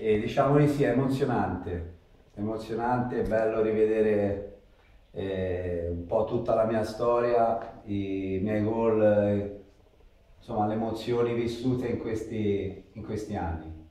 E diciamo di sì, è emozionante, è bello rivedere un po' tutta la mia storia, i miei gol, insomma le emozioni vissute in questi anni.